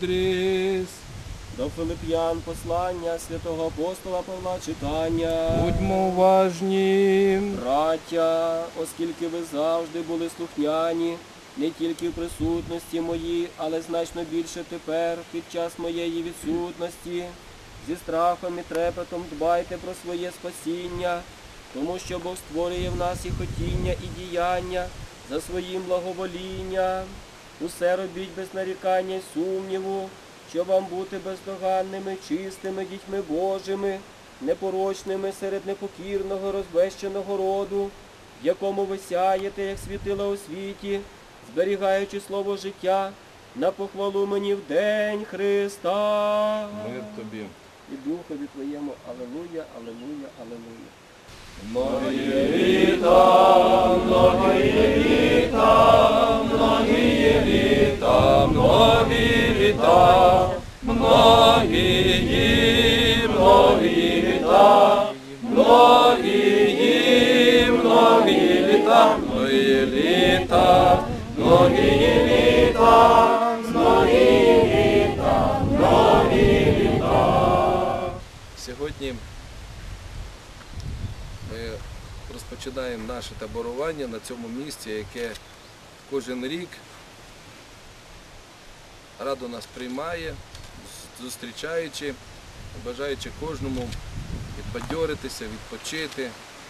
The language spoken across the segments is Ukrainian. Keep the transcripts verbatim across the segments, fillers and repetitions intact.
мудрість. До Филип'ян послання святого апостола Павла читання. Будьмо уважні. Браття, оскільки ви завжди були слухняні, не тільки в присутності моїй, але значно більше тепер, під час моєї відсутності, зі страхом і трепетом дбайте про своє спасіння, тому що Бог створює в нас і хотіння, і діяння за своїм благоволінням. Усе робіть без нарікання й сумніву, щоб вам бути бездоганними, чистими дітьми Божими, непорочними серед непокірного, розбещеного роду, в якому ви сяєте, як світила у світі, зберігаючи слово життя на похвалу мені в день Христа. Мир тобі. І Духові Твоєму. Алелуя, алелуя, алелуя. Многие літа, многие літа, многие літа, многие літа, многие, многие літа, многие, многие літа, многие літа, многие літа, многие літа, многие літа. Сьогодні ми розпочинаємо наше таборування на цьому місці, яке кожен рік радо нас приймає, зустрічаючи, бажаючи кожному підбадьоритися, відпочити.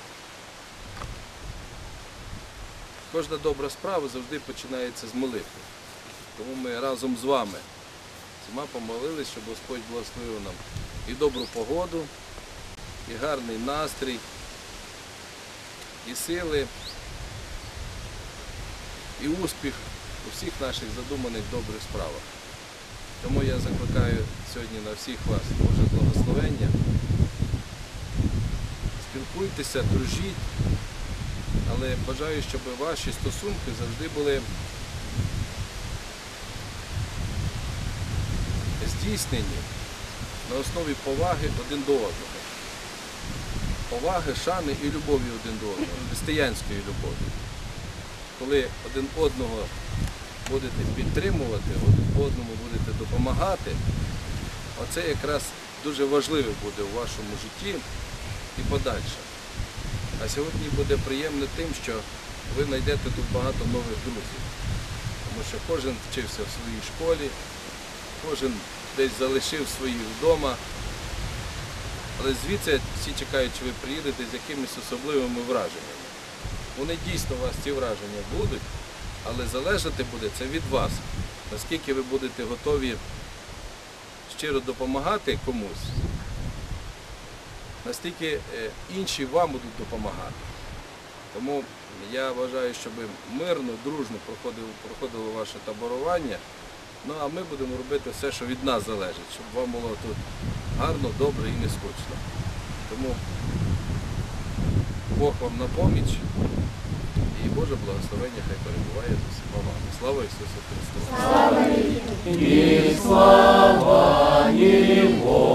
Кожна добра справа завжди починається з молитви. Тому ми разом з вами всіма помолились, щоб Господь благословив нам і добру погоду, і гарний настрій, і сили, і успіх у всіх наших задуманих добрих справах. Тому я закликаю сьогодні на всіх вас Боже благословення. Спілкуйтеся, дружіть, але бажаю, щоб ваші стосунки завжди були здійснені на основі поваги один до одного. Поваги, шани і любові один до одного, християнської любові. Коли один одного будете підтримувати, один одному будете допомагати, оце якраз дуже важливе буде у вашому житті і подальше. А сьогодні буде приємно тим, що ви знайдете тут багато нових друзів. Тому що кожен вчився в своїй школі, кожен десь залишив своїх вдома. Але звідси всі чекають, що ви приїдете з якимись особливими враженнями. Вони дійсно у вас ці враження будуть, але залежати буде це від вас. Наскільки ви будете готові щиро допомагати комусь, настільки інші вам будуть допомагати. Тому я вважаю, щоб мирно, дружно проходило, проходило ваше таборування. Ну а ми будемо робити все, що від нас залежить, щоб вам було тут гарно, добре і не скучно. Тому Бог вам на поміч і Боже благословення хай перебуває з усіма вами. Слава Ісусу Христу! Слава Йому!